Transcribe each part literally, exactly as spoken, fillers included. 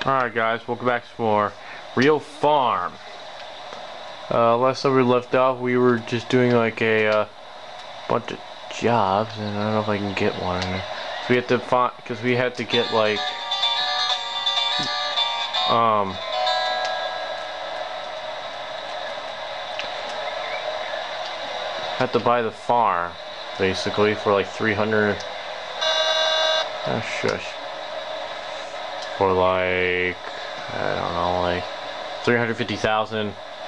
Alright guys, welcome back to more Real Farm. Uh, last time we left off, we were just doing like a uh, bunch of jobs, and I don't know if I can get one. So we had to find, because we had to get like, um, had to buy the farm, basically, for like three hundred, oh shush. For like, I don't know, like three hundred fifty thousand.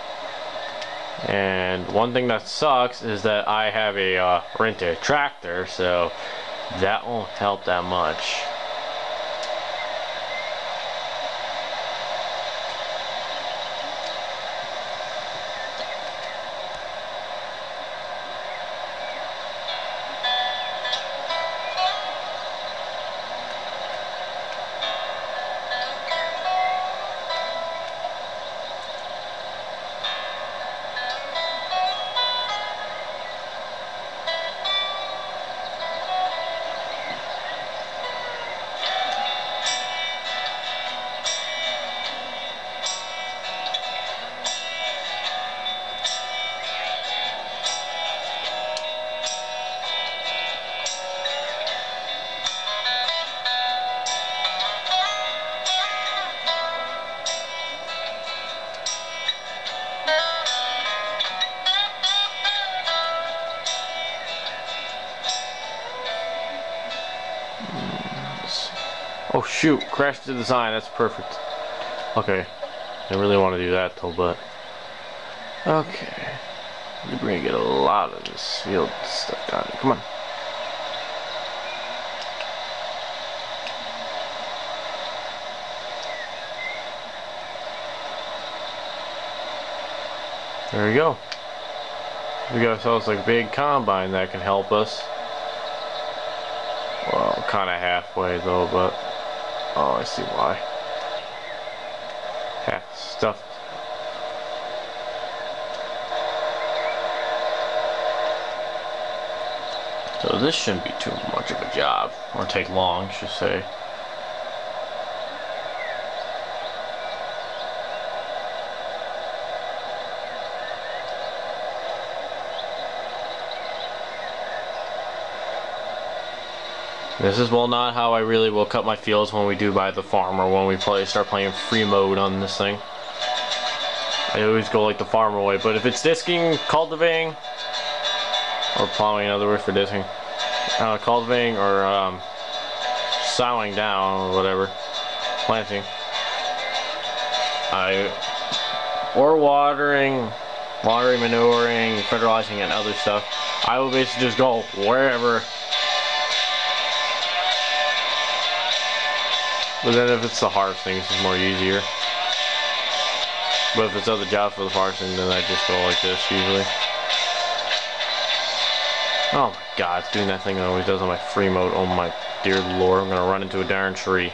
And one thing that sucks is that I have a uh, rented tractor, so that won't help that much. Oh shoot, crashed the design, that's perfect. Okay, I really want to do that though, but okay. We're gonna get a lot of this field stuff done. Come on. There we go. We got ourselves like a big combine that can help us. Well, kind of halfway though, but oh, I see why. Half stuff. So this shouldn't be too much of a job, or take long, I should say. This is well not how I really will cut my fields when we do buy the farm, or when we play start playing free mode on this thing. I always go like the farmer way, but if it's disking, cultivating, or plowing, another word for disking, uh, cultivating or um, sowing down or whatever, planting, I or watering, watering, manuring, fertilizing, and other stuff, I will basically just go wherever. But then if it's the harvesting, it's just more easier. But if it's other jobs for the harvesting, then I just go like this usually. Oh my god, it's doing that thing it always does on my free mode. Oh my dear lord, I'm gonna run into a darn tree.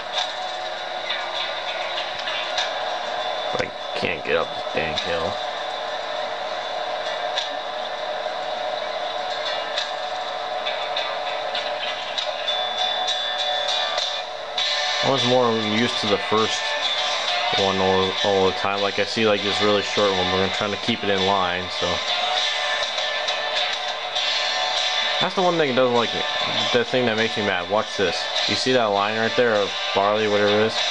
But I can't get up this dang hill. I was more used to the first one all, all the time. Like I see like this really short one, but I'm trying to keep it in line, so. That's the one thing that doesn't like me. The thing that makes me mad. Watch this. You see that line right there of barley, whatever it is?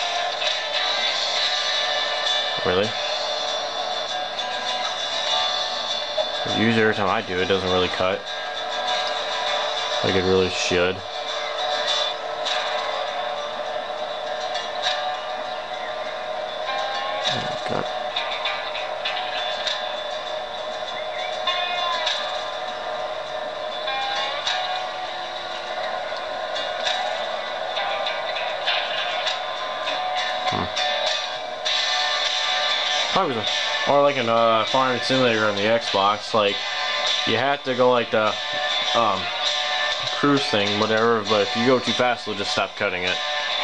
Really? Usually every time I do it, it doesn't really cut. Like it really should. God. Hmm. Probably the, or like in a uh, farming simulator on the Xbox, like you have to go like the um, cruise thing, whatever. But if you go too fast, it'll just stop cutting it.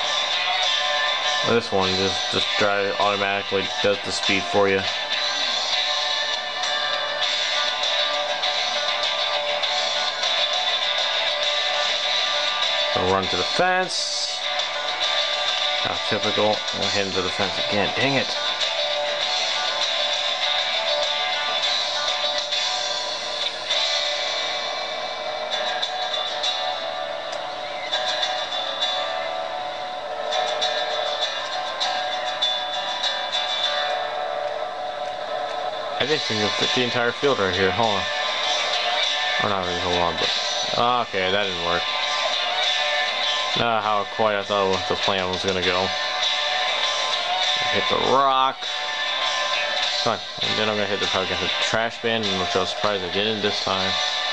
This one just just drive automatically does the speed for you. I'll run to the fence. How typical. I'll hit into the fence again. Dang it. I think we can fit the entire field right here. Hold on. Or not really, hold on, but... Oh, okay, that didn't work. Not how quite I thought the plan was gonna go. Hit the rock. Come on. And then I'm gonna hit the, probably gonna hit the trash bin, which I was surprised I didn't this time.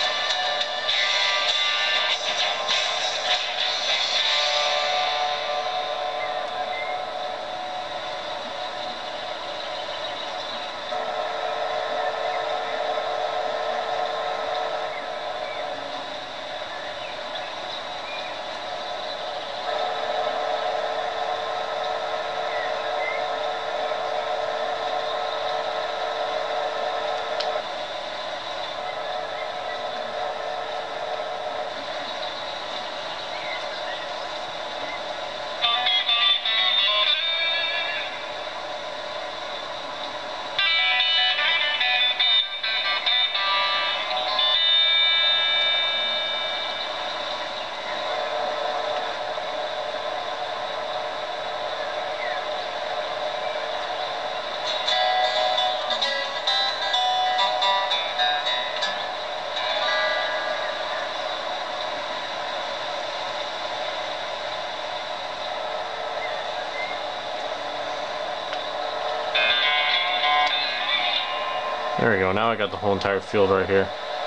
There we go, now I got the whole entire field right here.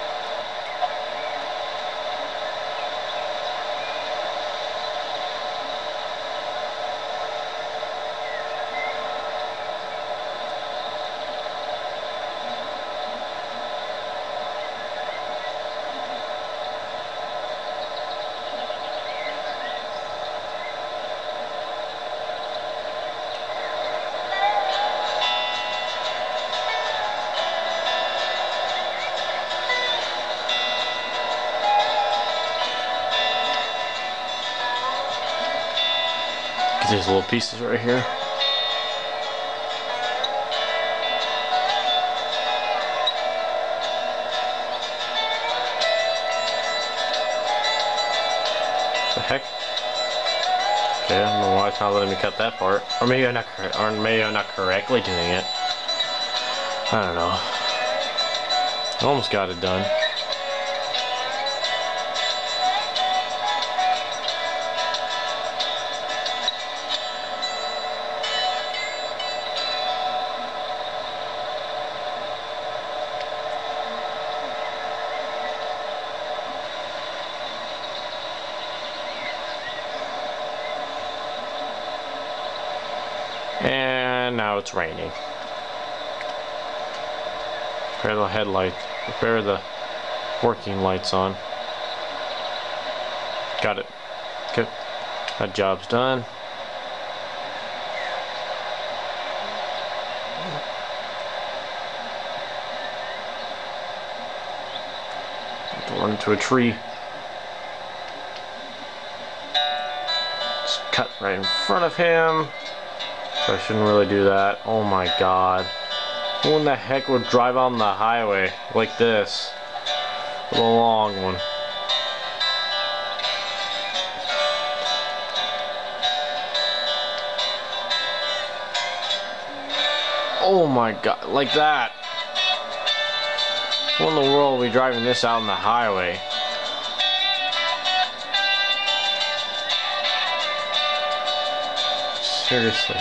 These little pieces right here. The heck? Okay, I don't know why it's not letting me cut that part. Or maybe I'm not correct, or maybe I'm not correctly doing it. I don't know. I almost got it done. And now it's raining. Repair the headlights. Repair the working lights on. Got it. Okay. That job's done. Run into a tree. Just cut right in front of him. So I shouldn't really do that. Oh my god. Who in the heck would drive on the highway like this? The long one. Oh my god, like that. Who in the world will be driving this out on the highway? Seriously.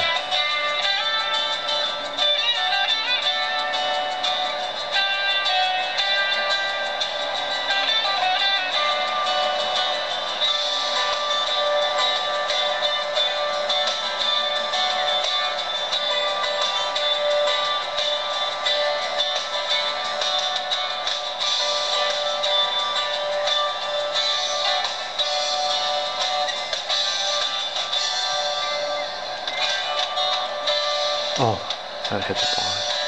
Oh, gotta hit the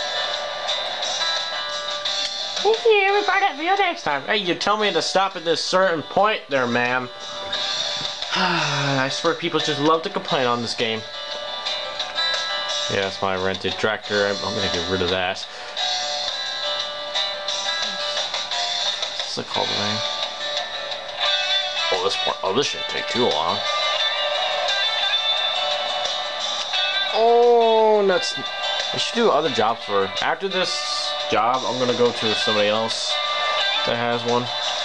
bar. Hey, everybody, that video next time. Hey, you tell me to stop at this certain point there, ma'am. I swear people just love to complain on this game. Yeah, that's my rented tractor. I'm, I'm gonna get rid of that. What's the call name? Oh, this part. Oh, this shouldn't take too long. Oh, nuts. I should do other jobs for her. After this job, I'm gonna go to somebody else that has one.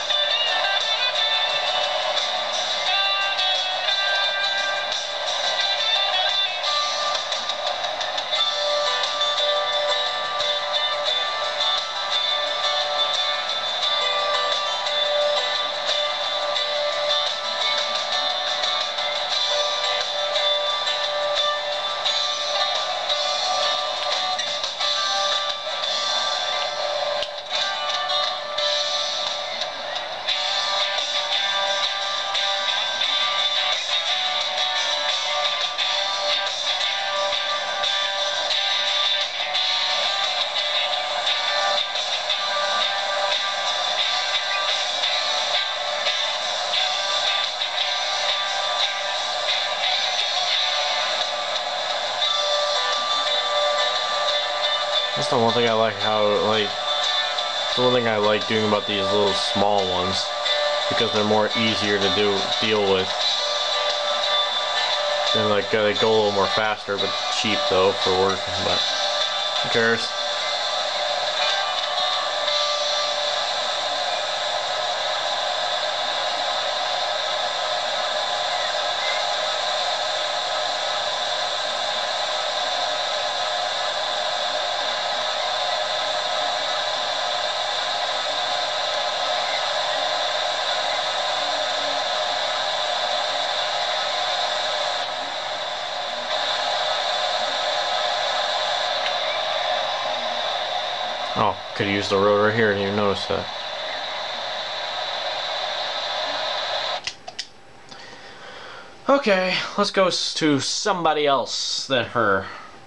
That's the one thing I like how, like, the one thing I like doing about these little small ones, because they're more easier to do deal with. And like they go a little more faster, but cheap though for work. But who cares? Oh, could have used the road right here, I didn't even notice that. Okay, let's go to somebody else than her.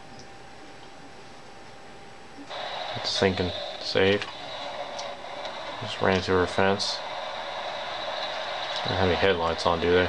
It's thinking, save. Just ran into her fence. Don't have any headlights on, do they?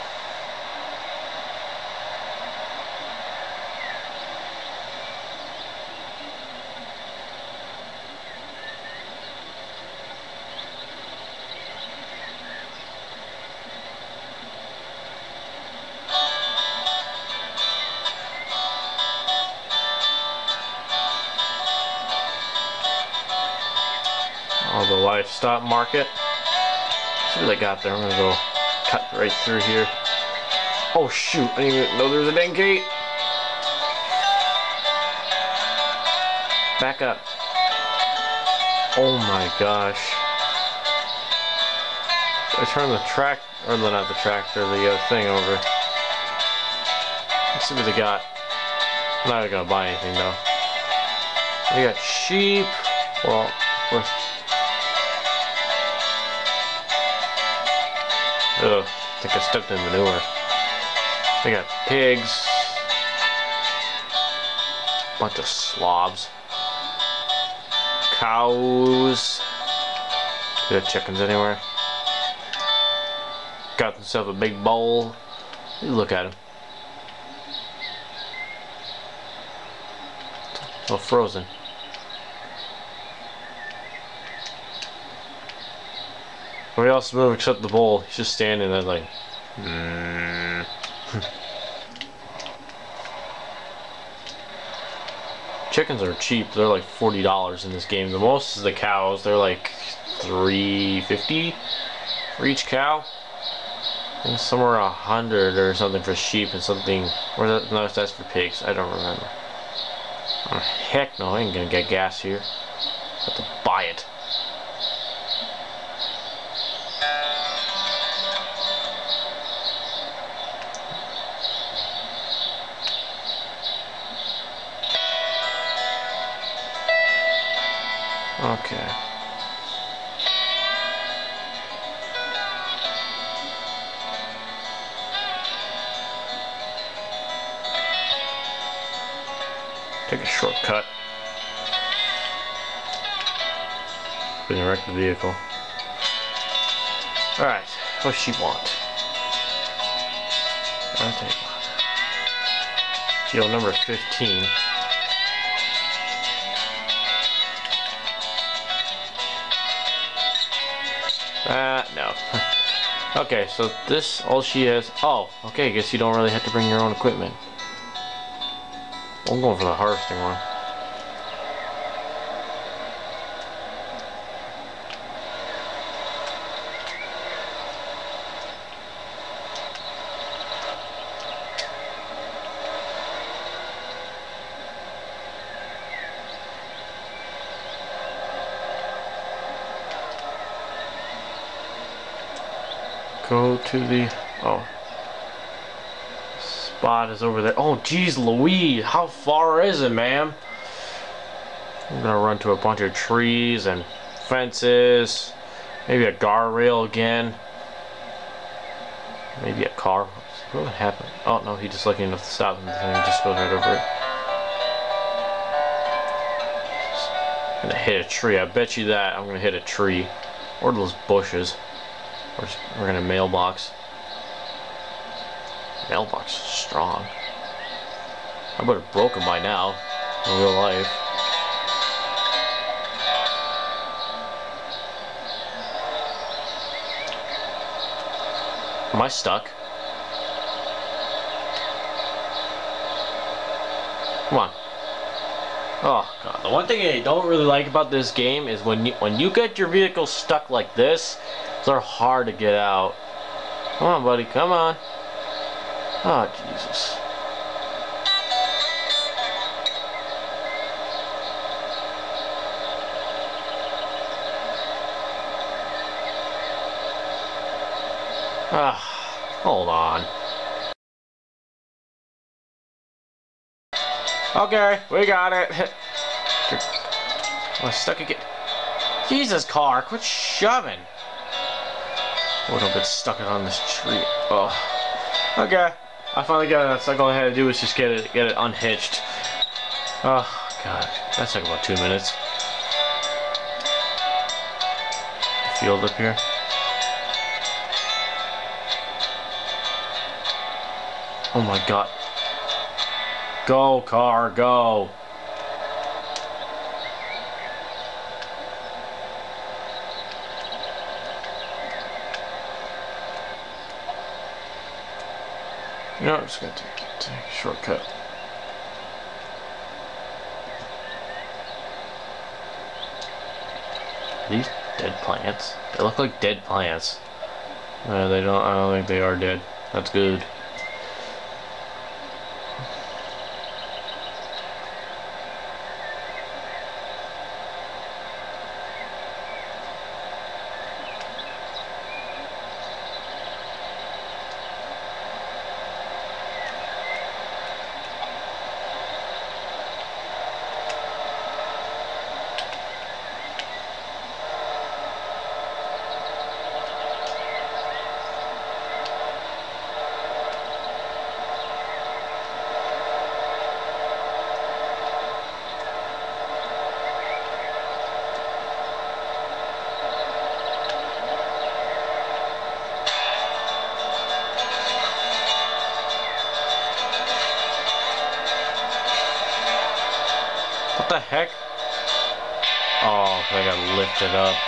Oh, the livestock market. See what they got there. I'm gonna go cut right through here. Oh shoot, I didn't even know there was a dang gate. Back up. Oh my gosh. I turned the track, or not the tractor, the uh, thing over. Let's see what they got. I'm not gonna buy anything though. They got sheep. Well, with ugh, I think I stepped in manure. They got pigs. Bunch of slobs. Cows. Do they have chickens anywhere? Got themselves a big bowl. Look at him. Oh, frozen. Nobody else move except the bowl. He's just standing there like, mm. Chickens are cheap. They're like forty dollars in this game. The most is the cows. They're like three fifty for each cow. And somewhere a hundred or something for sheep and something. Or that, no, that's for pigs. I don't remember. Oh, heck no, I ain't gonna get gas here. I have to buy it. Okay. Take a shortcut. Gonna wreck the vehicle. Alright, what does she want? I'll take Geo number fifteen. Ah, uh, no. Okay, so this, all she has... Oh, okay, I guess you don't really have to bring your own equipment. I'm going for the harvesting one. Go to the... Oh. Spot is over there. Oh, geez, Louise. How far is it, ma'am? I'm gonna run to a bunch of trees and fences. Maybe a guardrail again. Maybe a car. What would happen? Oh, no, he just lucky enough to stop and he just goes right over it. I'm gonna hit a tree. I bet you that I'm gonna hit a tree. Or those bushes. We're, we're in a mailbox. Mailbox is strong. I would have broken by now in real life. Am I stuck? Come on. Oh god, the one thing I don't really like about this game is when you when you get your vehicle stuck like this, they're hard to get out. Come on, buddy, come on. Oh, Jesus. Ah, hold on. Okay, we got it. I'm stuck again. Jesus, car, quit shoving. Oh, don't get stuck on this tree. Oh. Okay. I finally got it. That's like all I had to do was just get it get it unhitched. Oh god. That took about two minutes. Field up here. Oh my god. Go, car, go. You know, I'm just gonna take, take a shortcut. Are these dead plants? They look like dead plants. No, they don't. I don't think they are dead. That's good. What the heck? Oh, I got lifted up.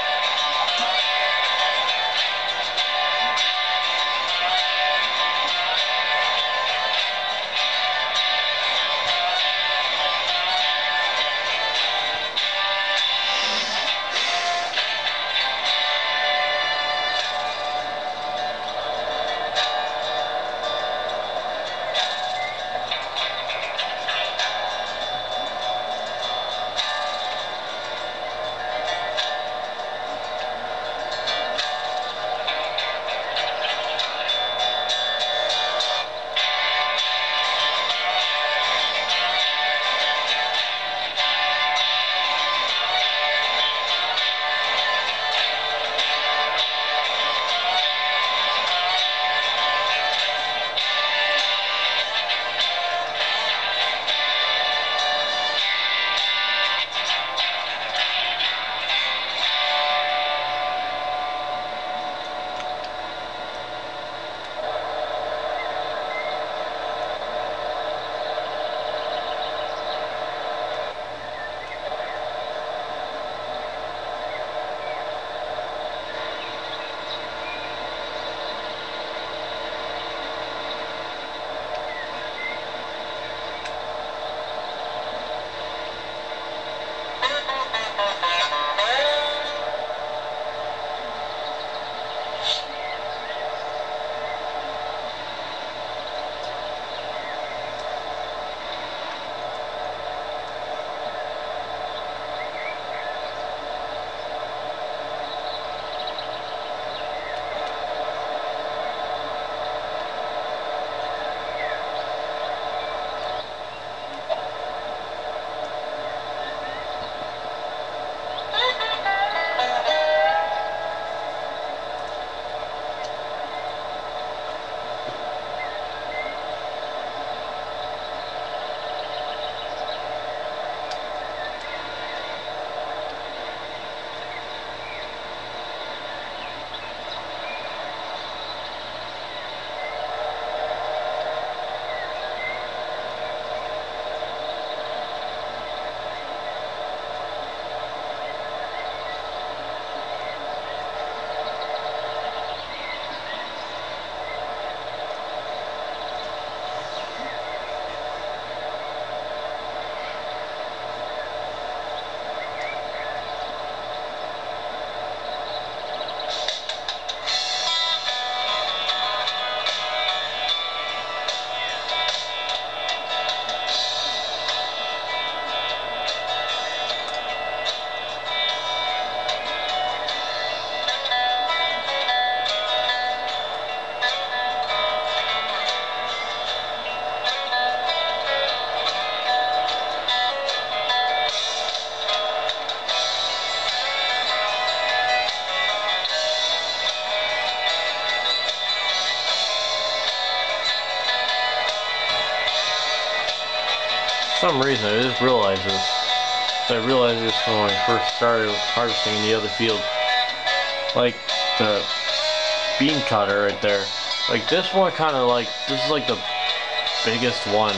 For some reason, I just realized this. I realized this when I first started harvesting in the other field. Like, the bean cutter right there. Like, this one kind of like, this is like the biggest one.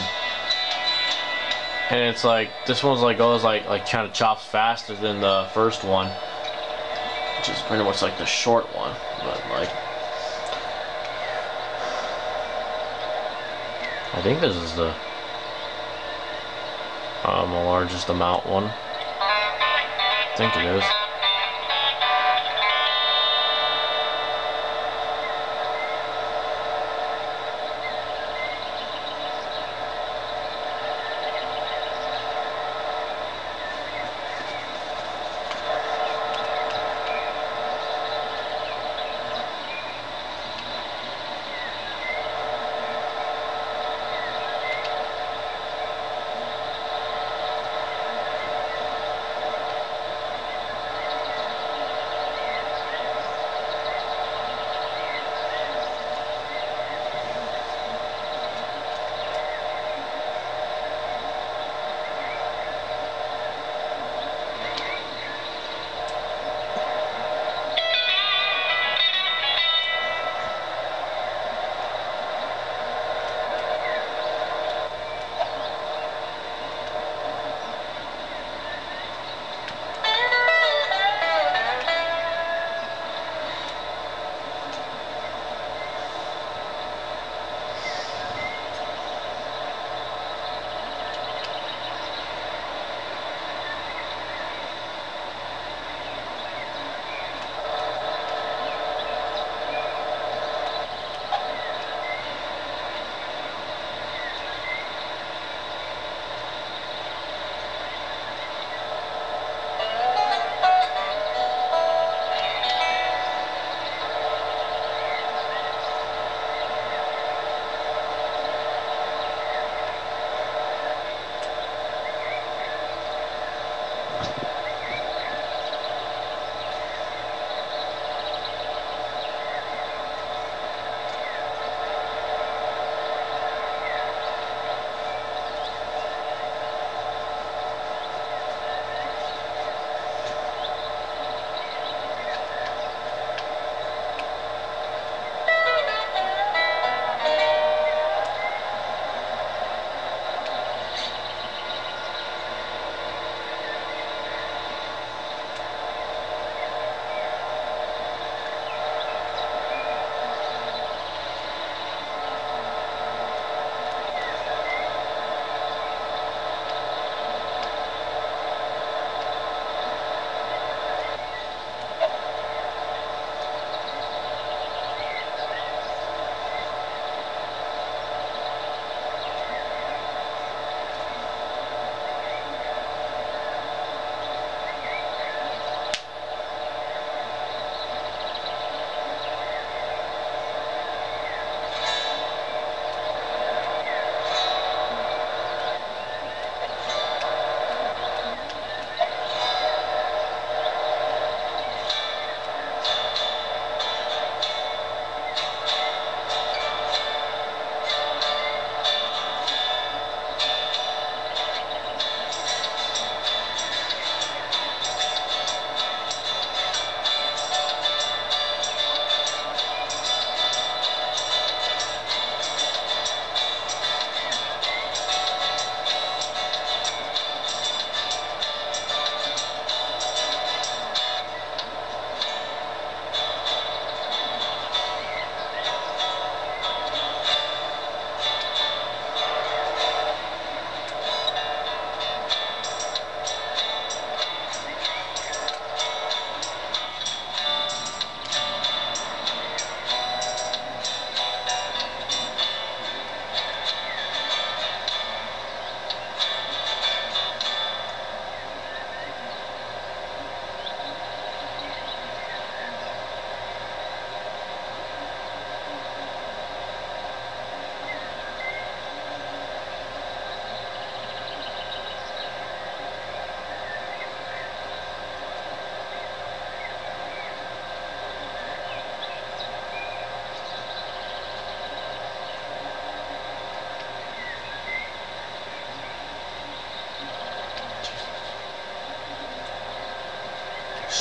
And it's like, this one's like, goes like, like kind of chops faster than the first one. Which is pretty much like the short one. But like, I think this is the um, the largest amount one. I think it is.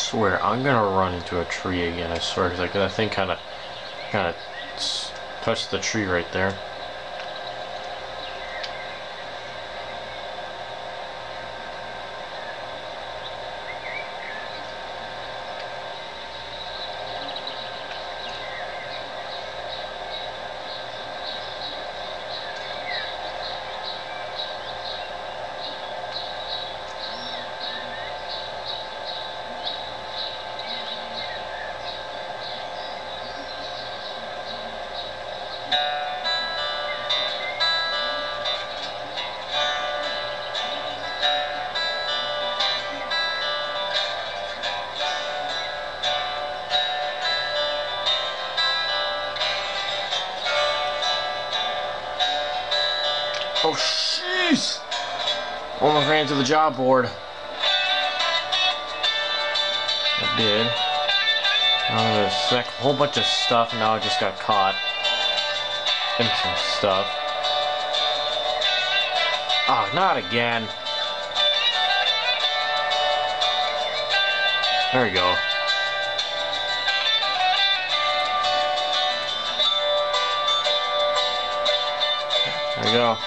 swear I'm gonna run into a tree again. I swear, because that thing kind of, kind of touched the tree right there. Oh, jeez! Almost ran to the job board. I did. I'm gonna smack a whole bunch of stuff, and now I just got caught in some stuff. Oh, not again. There we go. There we go.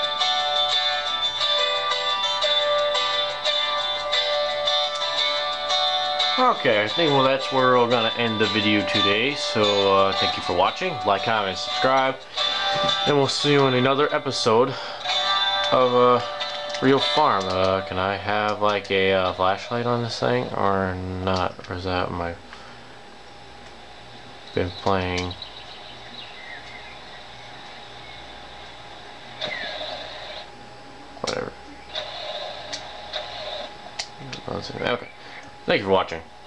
Okay, I think well that's where we're gonna end the video today. So uh, thank you for watching. Like, comment, subscribe, and we'll see you in another episode of uh, Real Farm. Uh, can I have like a uh, flashlight on this thing or not? Or is that my been playing? Whatever. Okay. Thank you for watching.